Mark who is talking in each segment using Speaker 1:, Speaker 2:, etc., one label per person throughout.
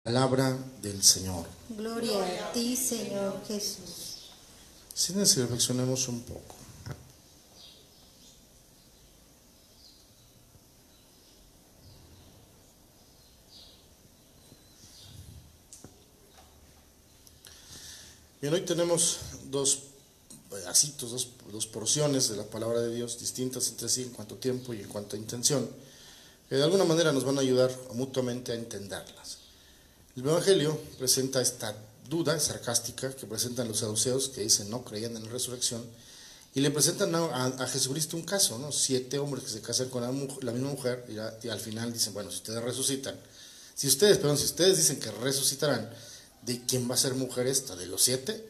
Speaker 1: Palabra del Señor.
Speaker 2: Gloria a ti, Señor Jesús.
Speaker 1: Siéntense y reflexionemos un poco. Bien, hoy tenemos dos pedacitos, dos porciones de la palabra de Dios distintas entre sí en cuanto a tiempo y en cuanto a intención, que de alguna manera nos van a ayudar mutuamente a entenderlas. El Evangelio presenta esta duda sarcástica que presentan los saduceos, que dicen no creían en la resurrección, y le presentan a Jesucristo un caso, ¿no? 7 hombres que se casan con la misma mujer y al final dicen, bueno, si ustedes resucitan, si ustedes dicen que resucitarán, ¿de quién va a ser mujer esta? ¿De los 7?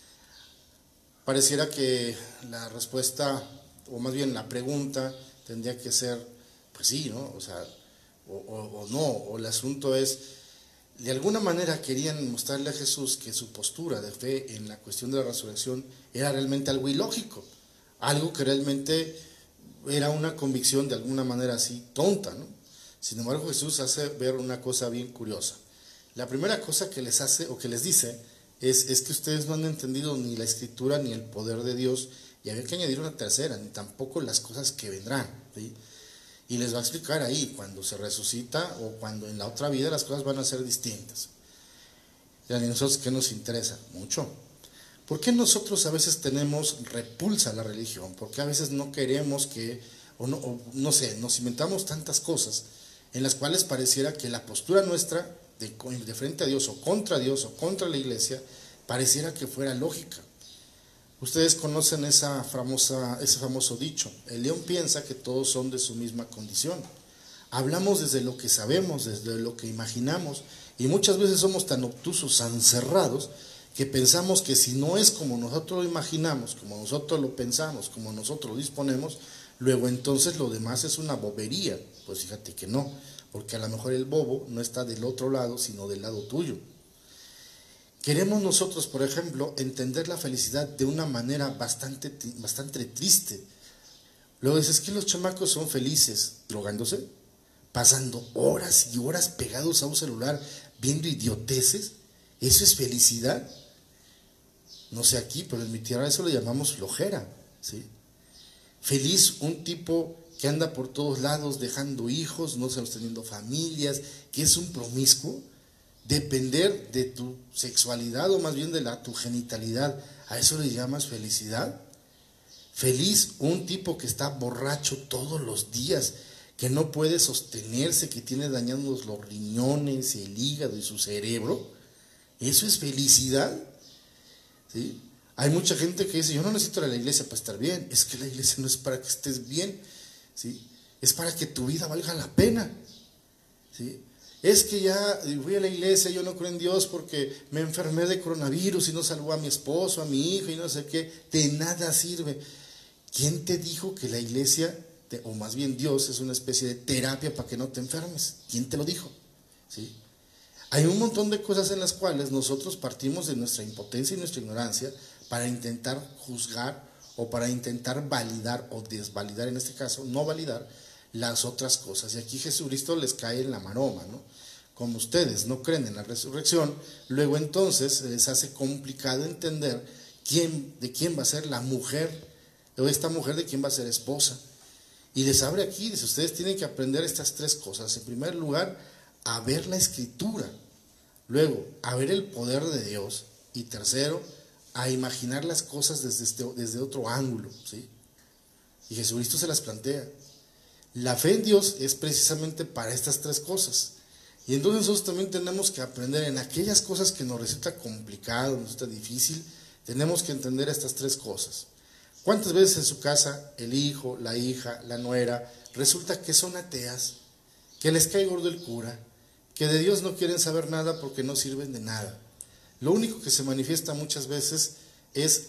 Speaker 1: Pareciera que la respuesta, o más bien la pregunta, tendría que ser, pues sí, ¿no? O sea, o no, o el asunto es, de alguna manera querían mostrarle a Jesús que su postura de fe en la cuestión de la resurrección era realmente algo ilógico, algo que realmente era una convicción de alguna manera así tonta, ¿no? Sin embargo, Jesús hace ver una cosa bien curiosa. La primera cosa que les hace o que les dice es que ustedes no han entendido ni la Escritura ni el poder de Dios, y había que añadir una tercera, ni tampoco las cosas que vendrán, ¿sí? Y les va a explicar ahí, cuando se resucita o cuando en la otra vida las cosas van a ser distintas. Y a nosotros, ¿qué nos interesa? Mucho. ¿Por qué nosotros a veces tenemos repulsa a la religión? ¿Por qué a veces no queremos que, o no sé, nos inventamos tantas cosas en las cuales pareciera que la postura nuestra de frente a Dios o contra la iglesia pareciera que fuera lógica? Ustedes conocen ese famoso dicho, el león piensa que todos son de su misma condición. Hablamos desde lo que sabemos, desde lo que imaginamos, y muchas veces somos tan obtusos, tan cerrados, que pensamos que si no es como nosotros lo imaginamos, como nosotros lo pensamos, como nosotros lo disponemos, luego entonces lo demás es una bobería. Pues fíjate que no, porque a lo mejor el bobo no está del otro lado, sino del lado tuyo. Queremos nosotros, por ejemplo, entender la felicidad de una manera bastante triste. Luego dices que los chamacos son felices drogándose, pasando horas y horas pegados a un celular, viendo idioteces. ¿Eso es felicidad? No sé aquí, pero en mi tierra eso lo llamamos flojera, ¿sí? Feliz un tipo que anda por todos lados dejando hijos, no sosteniendo familias, que es un promiscuo. Depender de tu sexualidad o más bien de tu genitalidad, ¿a eso le llamas felicidad? Feliz un tipo que está borracho todos los días, que no puede sostenerse, que tiene dañados los riñones, el hígado y su cerebro. ¿Eso es felicidad? ¿Sí? Hay mucha gente que dice, yo no necesito ir a la iglesia para estar bien. Es que la iglesia no es para que estés bien, ¿sí? Es para que tu vida valga la pena, ¿sí? Es que ya fui a la iglesia, yo no creo en Dios porque me enfermé de coronavirus y no salvó a mi esposo, a mi hijo y no sé qué. De nada sirve. ¿Quién te dijo que la iglesia, o más bien Dios, es una especie de terapia para que no te enfermes? ¿Quién te lo dijo? ¿Sí? Hay un montón de cosas en las cuales nosotros partimos de nuestra impotencia y nuestra ignorancia para intentar juzgar o para intentar validar o desvalidar, en este caso, no validar las otras cosas. Y aquí Jesucristo les cae en la maroma, ¿no? Como ustedes no creen en la resurrección, luego entonces se les hace complicado entender de quién va a ser la mujer, o esta mujer de quién va a ser esposa. Y les abre aquí, dice, ustedes tienen que aprender estas 3 cosas. En primer lugar, a ver la Escritura. Luego, a ver el poder de Dios. Y tercero, a imaginar las cosas desde otro ángulo, ¿sí? Y Jesucristo se las plantea. La fe en Dios es precisamente para estas 3 cosas. Y entonces nosotros también tenemos que aprender en aquellas cosas que nos resulta complicado, nos resulta difícil, tenemos que entender estas 3 cosas. ¿Cuántas veces en su casa el hijo, la hija, la nuera, resulta que son ateas, que les cae gordo el cura, que de Dios no quieren saber nada porque no sirven de nada? Lo único que se manifiesta muchas veces es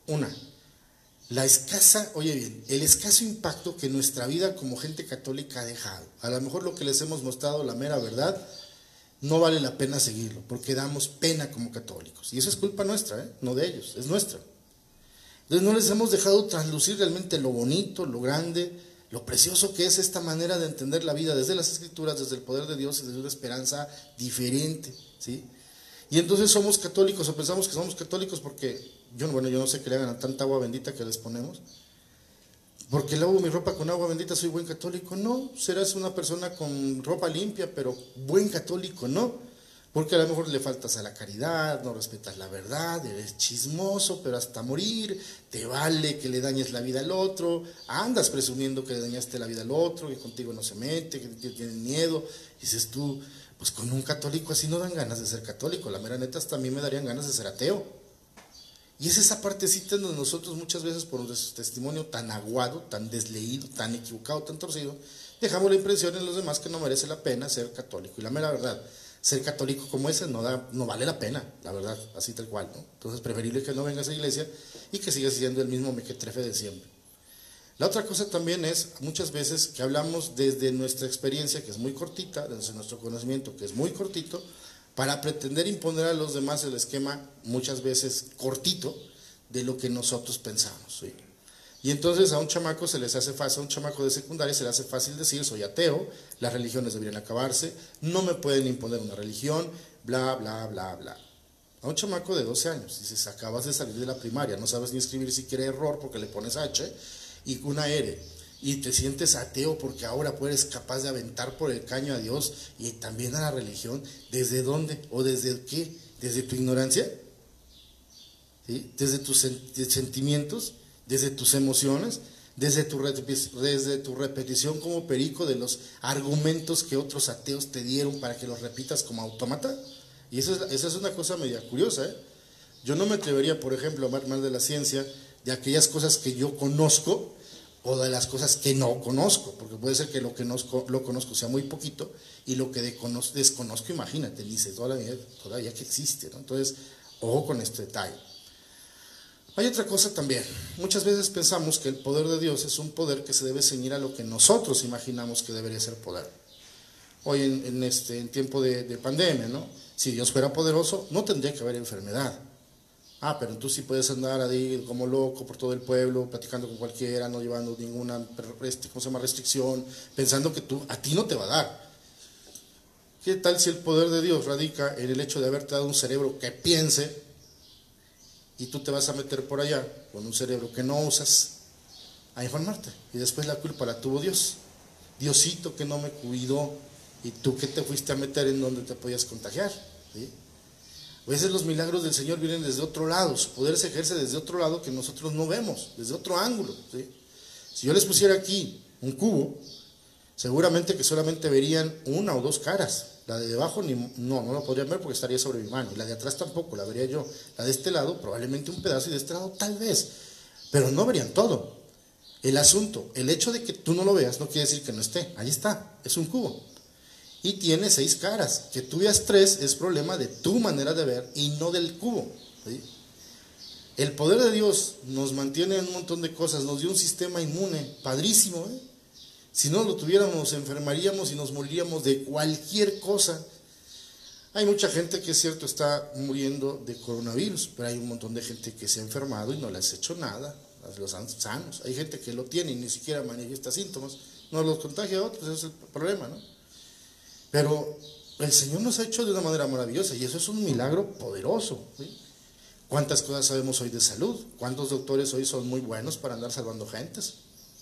Speaker 1: el escaso impacto que nuestra vida como gente católica ha dejado. A lo mejor lo que les hemos mostrado, la mera verdad, no vale la pena seguirlo, porque damos pena como católicos. Y eso es culpa nuestra, no de ellos, es nuestra. Entonces no les hemos dejado traslucir realmente lo bonito, lo grande, lo precioso que es esta manera de entender la vida desde las Escrituras, desde el poder de Dios y desde una esperanza diferente, ¿sí? Y entonces somos católicos o pensamos que somos católicos porque, yo no sé que le hagan a tanta agua bendita que les ponemos, porque lavo mi ropa con agua bendita soy buen católico. No, serás una persona con ropa limpia, pero buen católico no. Porque a lo mejor le faltas a la caridad, no respetas la verdad, eres chismoso, pero hasta morir, te vale que le dañes la vida al otro, andas presumiendo que le dañaste la vida al otro, que contigo no se mete, que te tienen miedo. Dices tú, pues con un católico así no dan ganas de ser católico, la mera neta hasta a mí me darían ganas de ser ateo. Y es esa partecita donde nosotros muchas veces por nuestro testimonio tan aguado, tan desleído, tan equivocado, tan torcido, dejamos la impresión en los demás que no merece la pena ser católico. Y la mera verdad, ser católico como ese no vale la pena, la verdad, así tal cual, ¿no? Entonces preferible que no vengas a la iglesia y que sigas siendo el mismo mequetrefe de siempre. La otra cosa también es, muchas veces que hablamos desde nuestra experiencia, que es muy cortita, desde nuestro conocimiento, que es muy cortito, para pretender imponer a los demás el esquema, muchas veces cortito, de lo que nosotros pensamos, ¿sí? Y entonces a un chamaco se les hace fácil, a un chamaco de secundaria se le hace fácil decir, soy ateo, las religiones deberían acabarse, no me pueden imponer una religión, bla, bla, bla, bla. A un chamaco de 12 años, dices, acabas de salir de la primaria, no sabes ni escribir siquiera error porque le pones H y una R, y te sientes ateo porque ahora eres capaz de aventar por el caño a Dios y también a la religión. ¿Desde dónde? ¿O desde qué? ¿Desde tu ignorancia? ¿Sí? ¿Desde tus sentimientos? ¿Desde tus emociones? ¿Desde tu repetición como perico de los argumentos que otros ateos te dieron para que los repitas como autómata? Y esa es una cosa media curiosa, ¿eh? Yo no me atrevería, por ejemplo, a hablar mal de la ciencia, de aquellas cosas que yo conozco o de las cosas que no conozco, porque puede ser que lo que lo conozco sea muy poquito y lo que desconozco, imagínate, dice todavía que existe, ¿no? Entonces, ojo con este detalle. Hay otra cosa también, muchas veces pensamos que el poder de Dios es un poder que se debe ceñir a lo que nosotros imaginamos que debería ser poder. Hoy en tiempo de pandemia, ¿no? Si Dios fuera poderoso, no tendría que haber enfermedad. Pero tú sí puedes andar ahí como loco por todo el pueblo, platicando con cualquiera, no llevando ninguna restricción, pensando que a ti no te va a dar. ¿Qué tal si el poder de Dios radica en el hecho de haberte dado un cerebro que piense y tú te vas a meter por allá con un cerebro que no usas a informarte? Y después la culpa la tuvo Dios. Diosito que no me cuidó, y tú que te fuiste a meter en donde te podías contagiar, ¿sí? A veces los milagros del Señor vienen desde otro lado, su poder se ejerce desde otro lado que nosotros no vemos, desde otro ángulo, ¿sí? Si yo les pusiera aquí un cubo, seguramente que solamente verían una o dos caras. La de debajo no la podrían ver porque estaría sobre mi mano, y la de atrás tampoco, la vería yo. La de este lado probablemente un pedazo, y de este lado tal vez, pero no verían todo. El asunto, el hecho de que tú no lo veas no quiere decir que no esté, ahí está, es un cubo. Y tiene 6 caras, que tú veas 3 es problema de tu manera de ver y no del cubo, ¿sí? El poder de Dios nos mantiene en un montón de cosas, nos dio un sistema inmune, padrísimo, ¿eh? Si no lo tuviéramos, nos enfermaríamos y nos moriríamos de cualquier cosa. Hay mucha gente que es cierto está muriendo de coronavirus, pero hay un montón de gente que se ha enfermado y no les ha hecho nada, los sanos. Hay gente que lo tiene y ni siquiera manifiesta síntomas, no los contagia a otros, ese es el problema, ¿no? Pero el Señor nos ha hecho de una manera maravillosa y eso es un milagro poderoso, ¿sí? ¿Cuántas cosas sabemos hoy de salud? ¿Cuántos doctores hoy son muy buenos para andar salvando gentes?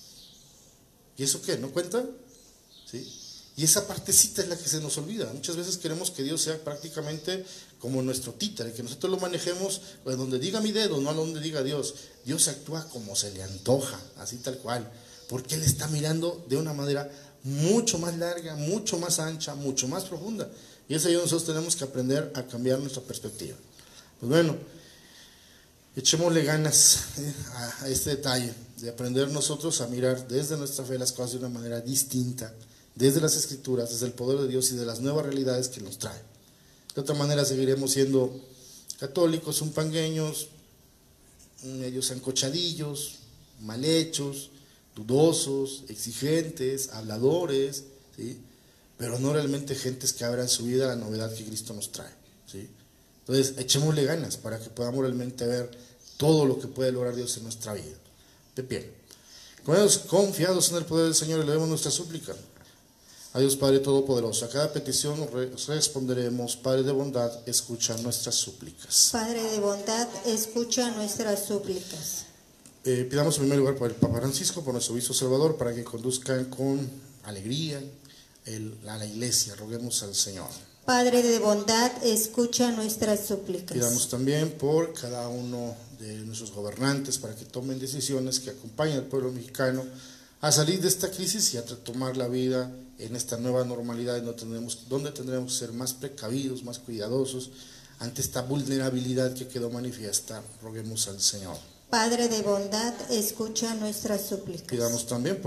Speaker 1: ¿Y eso qué? ¿No cuenta? ¿Sí? Y esa partecita es la que se nos olvida. Muchas veces queremos que Dios sea prácticamente como nuestro títere, que nosotros lo manejemos donde diga mi dedo, no a donde diga Dios. Dios actúa como se le antoja, así tal cual, porque Él está mirando de una manera mucho más larga, mucho más ancha, mucho más profunda. Y eso nosotros tenemos que aprender a cambiar nuestra perspectiva. Pues bueno, echémosle ganas a este detalle de aprender nosotros a mirar desde nuestra fe las cosas de una manera distinta, desde las Escrituras, desde el poder de Dios y de las nuevas realidades que nos trae. De otra manera seguiremos siendo católicos, umpangueños, medios ancochadillos, mal hechos, dudosos, exigentes, habladores, ¿sí? Pero no realmente gentes que abran su vida a la novedad que Cristo nos trae, ¿sí? Entonces, echémosle ganas para que podamos realmente ver todo lo que puede lograr Dios en nuestra vida. De pie. Confiados en el poder del Señor, elevemos nuestra súplica. A Dios Padre Todopoderoso, a cada petición responderemos. Padre de bondad, escucha nuestras súplicas.
Speaker 2: Padre de bondad, escucha nuestras súplicas.
Speaker 1: Pidamos en primer lugar por el Papa Francisco, por nuestro obispo Salvador, para que conduzcan con alegría a la iglesia. Roguemos al Señor.
Speaker 2: Padre de bondad, escucha nuestras súplicas.
Speaker 1: Pidamos también por cada uno de nuestros gobernantes para que tomen decisiones que acompañen al pueblo mexicano a salir de esta crisis y a retomar la vida en esta nueva normalidad donde tendremos que ser más precavidos, más cuidadosos ante esta vulnerabilidad que quedó manifiesta. Roguemos al Señor.
Speaker 2: Padre de bondad, escucha nuestras súplicas.
Speaker 1: Pidamos también por